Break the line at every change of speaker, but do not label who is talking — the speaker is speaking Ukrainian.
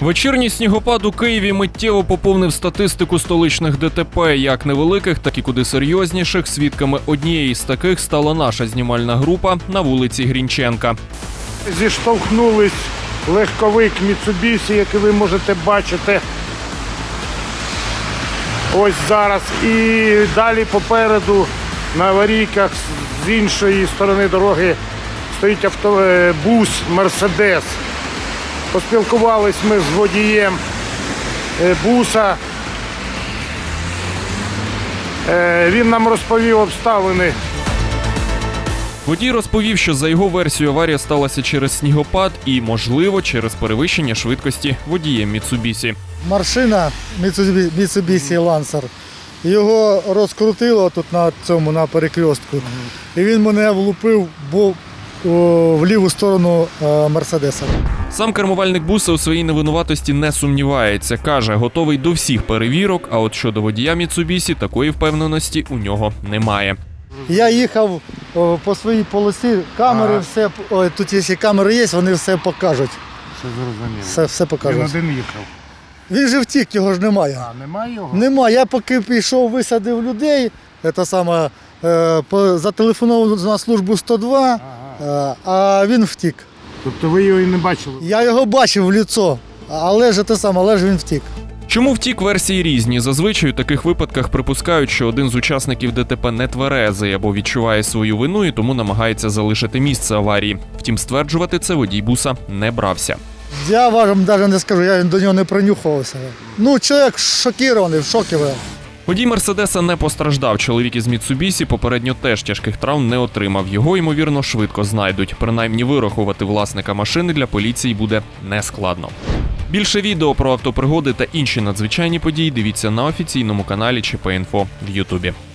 Вечірній снігопад у Києві миттєво поповнив статистику столичних ДТП, як невеликих, так і куди серйозніших. Свідками однієї з таких стала наша знімальна група на вулиці Грінченка.
Зіштовхнулись легковик Mitsubishi, який ви можете бачити ось зараз. І далі попереду на аварійках з іншої сторони дороги стоїть автобус «Мерседес». Поспілкувались ми з водієм буса. Він нам розповів обставини.
Водій розповів, що за його версією аварія сталася через снігопад і, можливо, через перевищення швидкості водієм Mitsubishi.
Машина Mitsubishi Lancer. Його розкрутило тут на перекрестку. І він мене влупив в ліву сторону Мерседеса.
Сам кермувальник буса у своїй невинуватості не сумнівається. Каже, готовий до всіх перевірок, а от щодо водія Mitsubishi такої впевненості у нього немає.
Я їхав по своїй полосі, камери все, тут якщо камери є, вони все покажуть.
Все зрозуміло.
Все покажуть.
Він один їхав.
Він же втік, його ж немає.
А, немає його?
Немає. Я поки пішов, висадив людей, зателефонував на службу 102, а він втік.
Тобто ви його і не бачили?
Я його бачив в лицо, але ж він втік.
Чому втік, версії різні. Зазвичай у таких випадках припускають, що один з учасників ДТП не тверезий або відчуває свою вину і тому намагається залишити місце аварії. Втім, стверджувати це водій буса не брався.
Я вам навіть не скажу, я до нього не принюхувався. Чоловік шокірований, в шокі.
Водій Мерседеса не постраждав. Чоловік із Mitsubishi попередньо теж тяжких травм не отримав. Його, ймовірно, швидко знайдуть. Принаймні вирахувати власника машини для поліції буде нескладно. Більше відео про автопригоди та інші надзвичайні події дивіться на офіційному каналі ЧП Інфо в Ютубі.